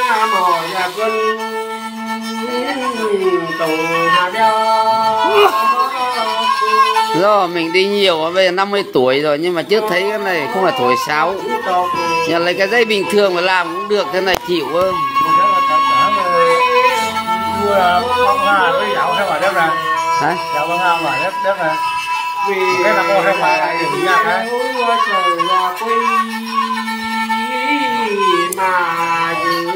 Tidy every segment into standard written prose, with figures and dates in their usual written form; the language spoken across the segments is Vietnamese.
mỏi là quân tù hà đeo. Rồi mình đi nhiều bây giờ 50 tuổi rồi nhưng mà trước thấy cái này không phải thổi sáo. Nhà lấy cái dây bình thường mà làm cũng được, thế này chịu không? Hả? Vì cái là cô không phải là những nhạc ấy trời là quy mà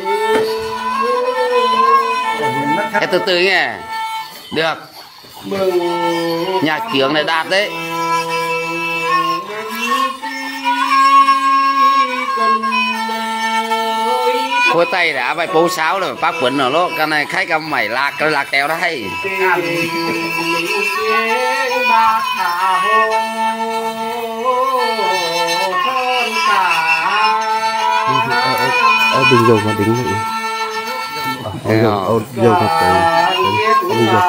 Thế từ từ nghe. Được. mừng Nhạc trưởng này đạt đấy. Khối tay đã phải bố sáo rồi bác quấn ở đó, cái này khách cầm mày lạc cái lạc kéo đây. Ở bình dầu mà đính vậy. Ở dầu thật bình dầu.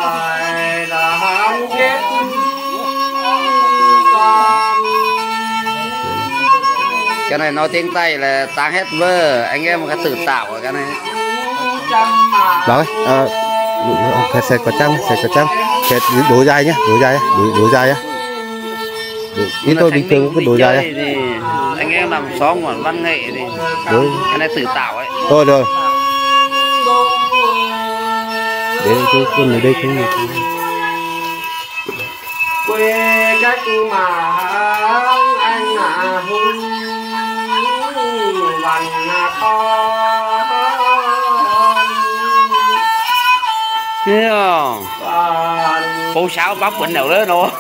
Cái này nói tiếng Tây là ta hết vơ, anh em một cái tự tạo ở cái này. Đó sẽ có trăng, sẽ đổ dài nhá, đổ dài á. Ý tôi bình thường cái đổ dài á. Anh em làm xóm mà văn nghệ thì đối cái này tự tạo ấy. rồi để tôi ở đây cũng được. Quê cách mà anh hùng vằn con. Thấy không? Bố sáo bắp bệnh nào đó nữa.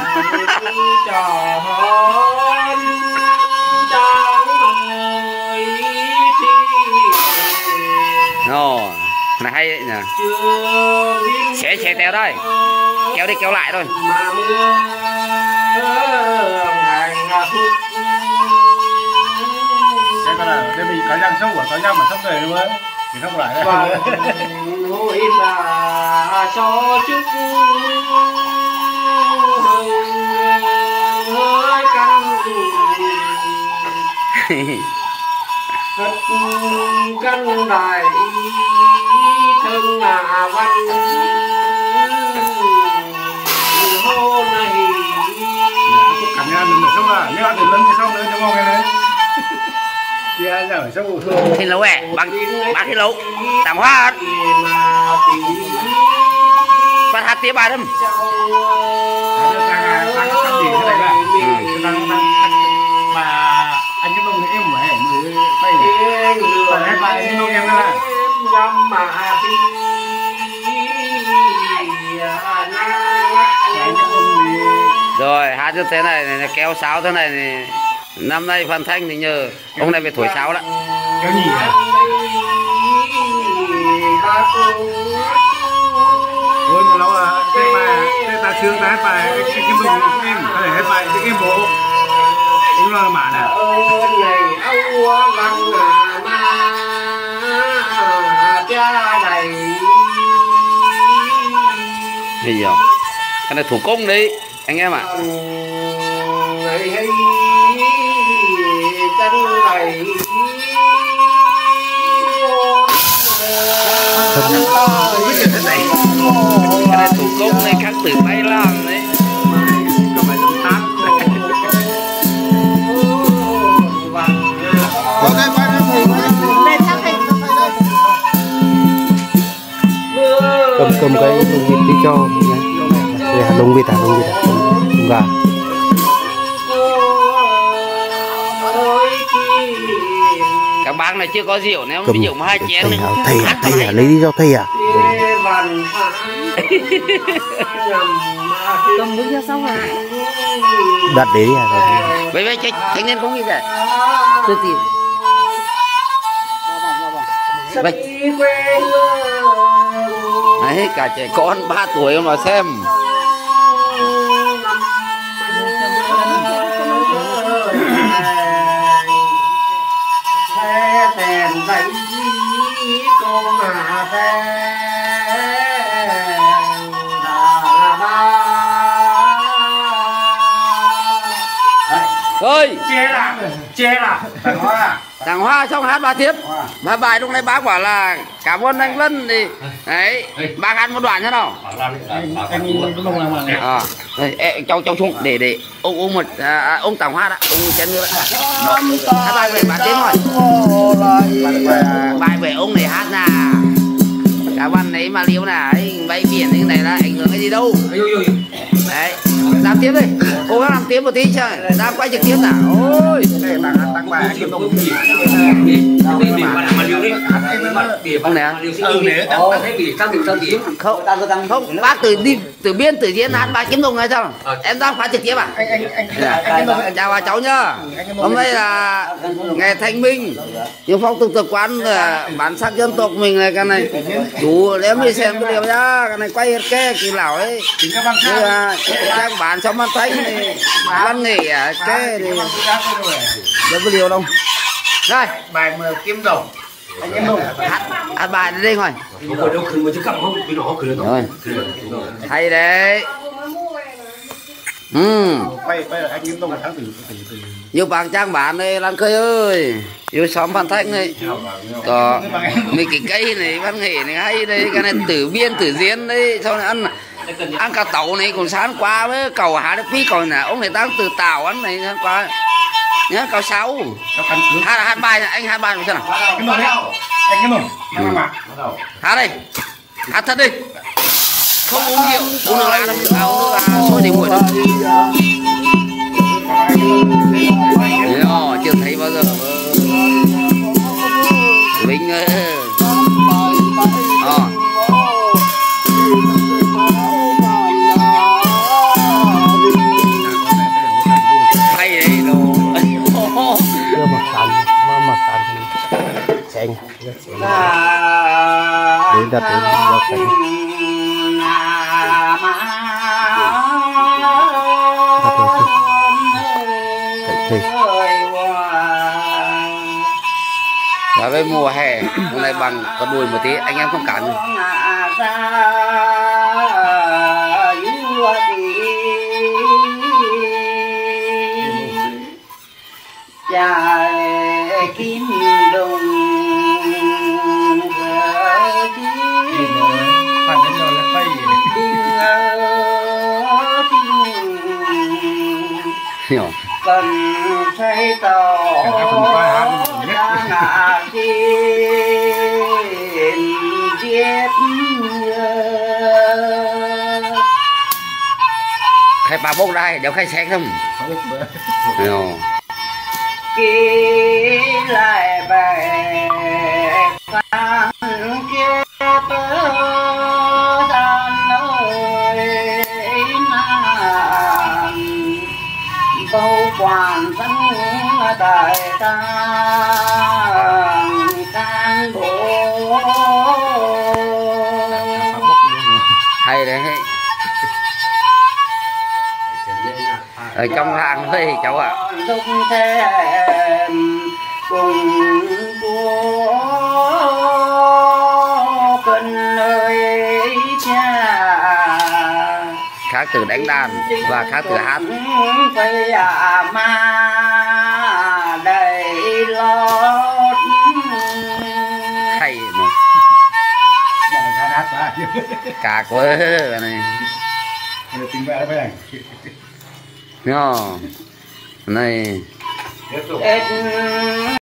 Rồi, này hay đấy nè. Sẽ teo đây. Kéo đi kéo lại thôi. Đây mình có răng sâu của có răng mà sốc về luôn ấy thì không lại đấy. Hối là cho chúc hơi căn thật căn đại thân là văn hô này Cảm nhận mình sốc à, nếu ăn được lân thì sốc nữa cho ngon cái đấy. Kia giờ phải sốc Thì lâu bằng thì lâu tạm hoa phát hạt tía bài đâm mà anh cái lông em phải mười tay phải bài cái lông em đó rồi hát như thế này kéo sáo thế này thì năm nay Phan Thanh thì nhờ ông này về thổi sáo đó. kéo nhỉ à? Ôi một lâu là cái ta chưa ta hết bài cái lông em có thể hết bài cái em bộ đúng là mã nè. Bây giờ cái này thủ công đấy anh em ạ. Cái này thủ công này các tự tay làm đấy. Cầm cái lông vịt đi cho để lông vịt lông gà. Các bác này chưa có rượu nếu ví dụ mà 2 chén thầy à lấy đi cho thầy à. Cầm nước cho xong rồi. Đặt đấy à. Vậy chết thanh niên cũng như vậy. Tôi tìm. Vậy. Đấy, cả trẻ con 3 tuổi mà xem. Đèn dậy cô mà ơi che là Thằng Hoa à? thằng Hoa xong hát ba tiếp. Bye bye lúc này bác bảo là cảm ơn anh Lân thì đấy bác ăn một đoạn thế nào. Cháu xuống để ông một ông Tòng Hát ạ, ông chén nữa. Bài về bản tiếng rồi. Bài về ông này hát là cả văn đấy mà liêu là bay biển như này là ảnh hưởng cái gì đâu. Đấy, làm tiếp đi, cố gắng làm tiếp một tí chơi, đang quay trực tiếp nào. Ôi, tăng bài kim đồng ông này không, bác từ biên từ diễn hát bài kiếm đồng hay sao? Em đang phát trực tiếp à? Chào bà cháu nhá. Hôm nay là ngày Thanh Minh, nhưng phong tục tập quán bản sắc dân tộc mình này, cái này đủ để mình xem cái điều nhá, cái này quay cái kỳ lão ấy. Các bạn trong văn thanh thì văn nghệ cái thì đâu có điều đâu. Rồi bài mà kim đồng anh em đồng hát bài đi rồi. Rồi hay đấy. quay anh kim đồng tháng từ Nhiều bạn trang bản đây Lan Khơi ơi, yêu xóm Phan Thanh này có mấy cái cây này văn nghệ này hay đây, cái này tử biên tử diễn đấy, sau này ăn cả tàu này còn sáng qua với cầu Hà Đức Phi còn là ông này đang từ tàu ăn này sáng qua nhớ cầu 6 hát bài này, anh hát bài xem nào. anh kim đồng Hát đây, hát thật đi, không uống rượu, uống nước lạ đâu, uống nước sôi thì nguội đâu. Chưa thấy bao giờ Vinh ơi. Hay đấy đồ. Đưa mặt tàn xanh để đặt đến vào cảnh và với mùa hè hôm nay bằng con đùi một tí anh em không cản. Kim đồng hiểu cần thấy tỏ đã ngã xin giết khai bà bốc đây đều khai xe không hiểu ký lại về phan kia bơ gian ơi nàng bầu quản dân đại tang bộ hay đấy. Ở trong hàng thôi cháu ạ. Thúc thêm cùng của cần ơi cha khác từ đánh đàn và khác từ hát. phải mà đầy lót Hay này cả quá này tính vẽ với anh này Hết